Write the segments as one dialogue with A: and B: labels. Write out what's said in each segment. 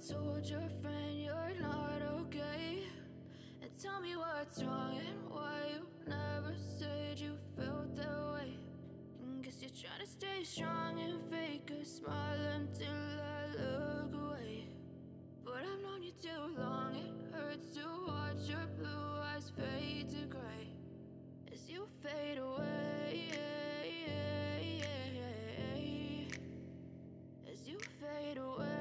A: told your friend you're not okay? And tell me what's wrong and why you never said you felt that way. And guess you're trying to stay strong and fake a smile until I look away. But I've known you too long, it hurts to watch your blue eyes fade to gray as you fade away, as you fade away.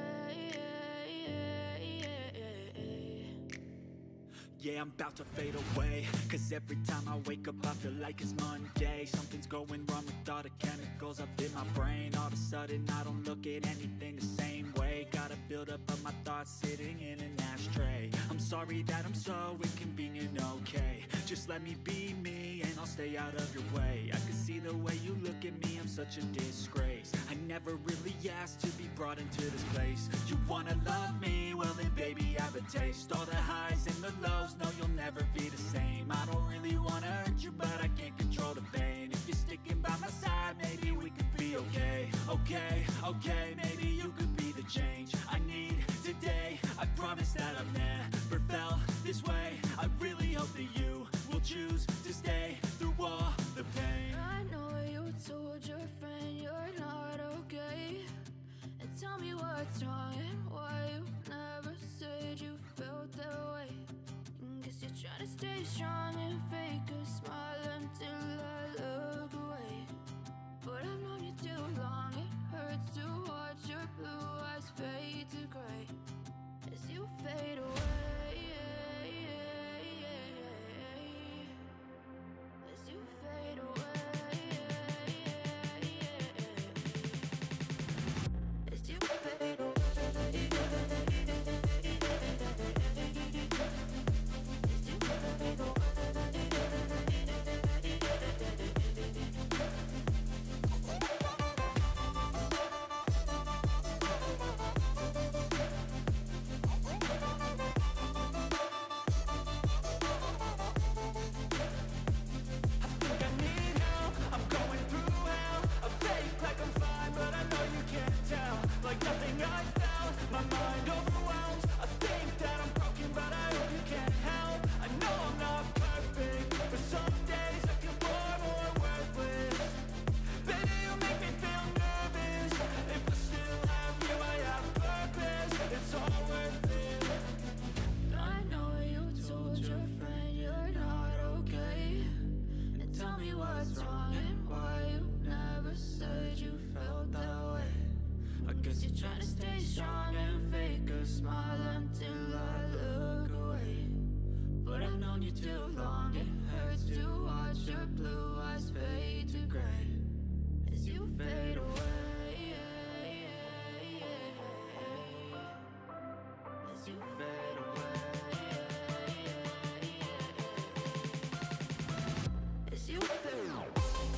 B: Yeah, I'm about to fade away, cause every time I wake up I feel like it's Monday. Something's going wrong with all the chemicals up in my brain. All of a sudden I don't look at anything the same way. Got a buildup of my thoughts sitting in an ashtray. I'm sorry that I'm so inconvenient, okay? Just let me be me and I'll stay out of your way. I can see the way you look at me, I'm such a disgrace. I never really asked to be brought into this place. You wanna love me? Well then baby I have a taste. All the highs and the lows, no you'll never be the same. I don't really wanna hurt you but I can't control the pain. If you're sticking by my side maybe we could be okay. Okay, maybe you could be the change I need today. I promise that I've never felt this way. I really hope that you will choose to stay through all the pain.
A: I know you told your friend you're not okay. And tell me what's wrong and why you never said you felt that way. And guess you're trying to stay strong and fake a smile until I look away. But I've known you too long, it hurts to watch your blue eyes fade to gray as you fade away, as you fade away, as you fade away.
B: Like nothing I felt, my mind overwhelms. I think that I'm broken, but I hope you can't help. I know I'm not perfect, but some days I feel far more worthless. Baby, you make me feel nervous. If I still have you, I have purpose. It's all worth it.
A: I know you told your friend you're not okay. And tell me what's wrong and why you never said you felt that way. I guess you're trying to stay strong and fake a smile until I look away. But I've known you too long, it hurts to watch your blue eyes fade to gray as you fade away, as you fade away, as you fade away.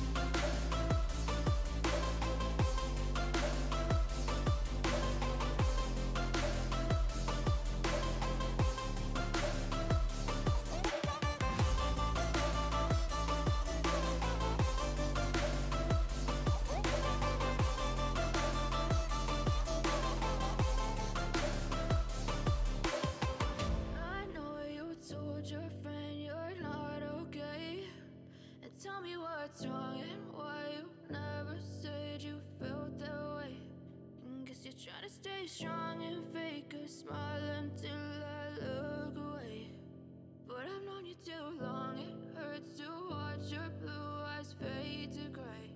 A: Tell me what's wrong and why you never said you felt that way. And guess you're trying to stay strong and fake a smile until I look away. But I've known you too long, it hurts to watch your blue eyes fade to gray.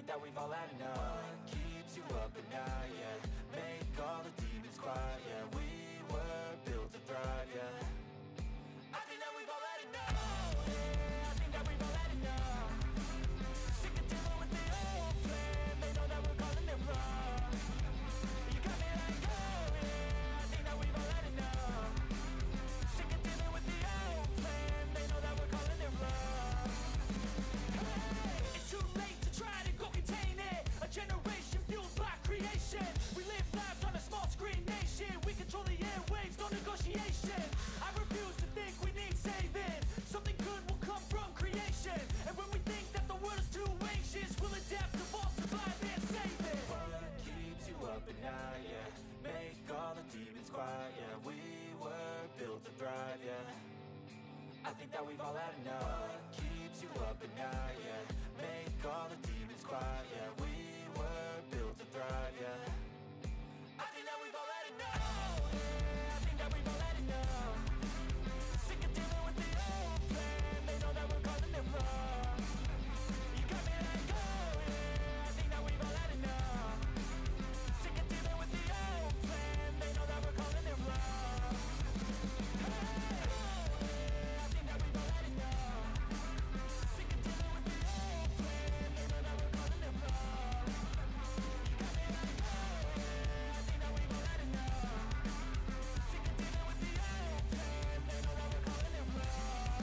B: think that we've all had enough. What keeps you up at night, yeah? Make all the demons quiet, yeah. We were built to thrive, yeah. I think that we've all had enough. Oh, yeah, I think that we've all had enough. Sick of dealing with the old plan. They know that we're calling it wrong. You got me like, oh, yeah, I think that we've all had enough. Sick of dealing with the old plan. They know that we're calling it wrong. Hey, it's too late to try to go contain it. A generation fueled by creation. We live lives on a small screen nation. We control the airwaves, no negotiation. I refuse to think we need saving. Something good will come from creation. And when we think that the world is too anxious, we'll adapt, evolve, survive, and save it. What keeps you up at night, yeah? Make all the demons quiet, yeah. We were built to thrive, yeah. I think that we've all had enough. What keeps you up at night, yeah? Make all the demons quiet, yeah. We were built to thrive, yeah. I think that we've all had enough. Oh, yeah, I think that we've all had enough. Sick of dealing with the old plan. They know that we're calling it wrong. You got me like, oh, yeah, I think that we've all had enough. Sick of dealing with the old plan. They know that we're calling it wrong. Hey, oh, yeah, I think that we've all had enough. Sick of dealing with the old plan. They know that we're calling it wrong. You got me like, oh, yeah, I think that we've all had enough. Sick of dealing with the old plan. They know that we're calling it wrong.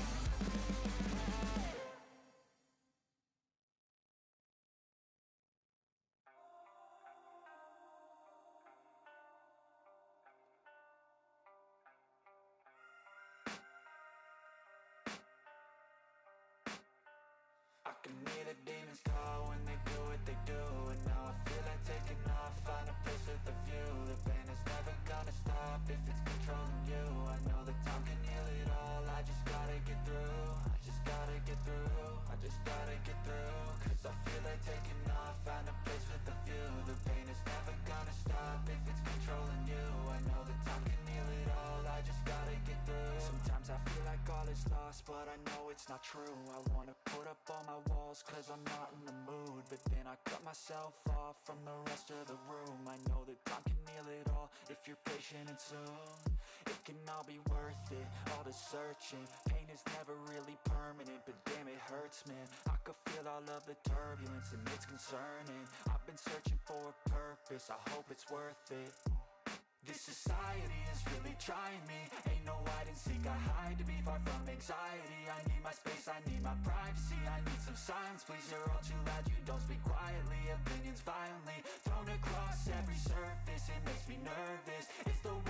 B: I can hear the demons call when they do what they do. And now I feel like taking off, find a place with a view. The pain is never gonna stop if it's controlling you. I know that time can heal it all, I just gotta get through. I just gotta get through, I just gotta get through. Cause I feel like taking off, find a place with a view. The pain is never gonna stop if it's controlling you. I know that time can heal it all, I just gotta get through. Sometimes I feel like all is lost, but I know it's not true. I wanna put up all my walls cause I'm not in the mood, but then I cut myself off from the rest of the room. I know that time can heal it all if you're patient and soon it can all be worth it, all the searching. Pain is never really permanent, but damn it hurts, man. I could feel all of the turbulence and it's concerning. I've been searching for a purpose, I hope it's worth it. This society is really trying me. Ain't no hide and seek, I hide to be far from anxiety. I need my space, I need my privacy. I need some silence, please, you're all too loud. You don't speak quietly, opinions violently thrown across every surface. It makes me nervous, it's the